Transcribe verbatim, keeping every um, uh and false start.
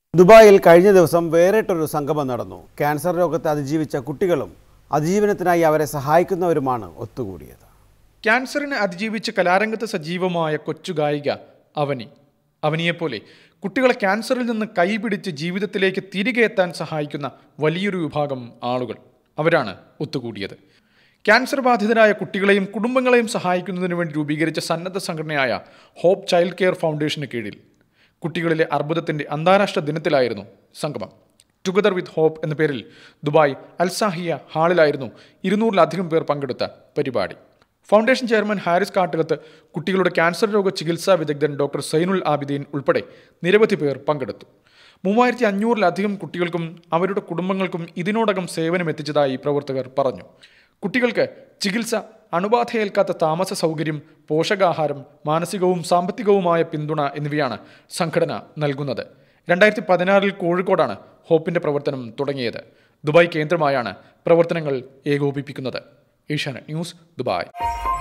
ദുബായിൽ കഴിഞ്ഞ ദിവസം വേറിട്ടൊരു സംഗമം നടന്നു. ക്യാൻസർ രോഗത്തെ അതിജീവിച്ച കുട്ടികളും അതിജീവനത്തിനായി അവരെ സഹായിക്കുന്നവരുമാണ് ഒത്തുകൂടിയത്. ക്യാൻസറിനെ അതിജീവിച്ച് കലാരംഗത്ത് സജീവമായ കൊച്ചു ഗായിക അവനി. അവനിയെപ്പോലെ കുട്ടികളെ ക്യാൻസറിൽ നിന്ന് കൈപിടിച്ച് ജീവിതത്തിലേക്ക് തിരികെ എത്താൻ സഹായിക്കുന്ന വലിയൊരു വിഭാഗം ആളുകൾ, അവരാണ് ഒത്തുകൂടിയത്. ക്യാൻസർ ബാധിതരായ കുട്ടികളെയും കുടുംബങ്ങളെയും സഹായിക്കുന്നതിന് വേണ്ടി രൂപീകരിച്ച സന്നദ്ധ സംഘടനയായ ഹോപ്പ് ചൈൽഡ് കെയർ ഫൗണ്ടേഷന് കീഴിൽ കുട്ടികളിലെ അർബുദത്തിൻ്റെ അന്താരാഷ്ട്ര ദിനത്തിലായിരുന്നു സംഗമം. ടുഗദർ വിത്ത് ഹോപ്പ് എന്ന പേരിൽ ദുബായ് അൽസാഹിയ ഹാളിലായിരുന്നു ഇരുന്നൂറിലധികം പേർ പങ്കെടുത്ത പരിപാടി. ഫൗണ്ടേഷൻ ചെയർമാൻ ഹാരിസ് കാട്ടുകത്ത്, കുട്ടികളുടെ ക്യാൻസർ രോഗ ചികിത്സാ വിദഗ്ധൻ ഡോക്ടർ സൈനുൽ ആബിദീൻ ഉൾപ്പെടെ നിരവധി പേർ പങ്കെടുത്തു. മൂവായിരത്തി അഞ്ഞൂറിലധികം കുട്ടികൾക്കും അവരുടെ കുടുംബങ്ങൾക്കും ഇതിനോടകം സേവനമെത്തിച്ചതായി പ്രവർത്തകർ പറഞ്ഞു. കുട്ടികൾക്ക് ചികിത്സ, അണുബാധയേൽക്കാത്ത താമസ സൗകര്യം, പോഷകാഹാരം, മാനസികവും സാമ്പത്തികവുമായ പിന്തുണ എന്നിവയാണ് സംഘടന നൽകുന്നത്. രണ്ടായിരത്തി പതിനാറിൽ കോഴിക്കോടാണ് ഹോപ്പിൻ്റെ പ്രവർത്തനം തുടങ്ങിയത്. ദുബായ് കേന്ദ്രമായാണ് പ്രവർത്തനങ്ങൾ ഏകോപിപ്പിക്കുന്നത്. Asianet news, Dubai.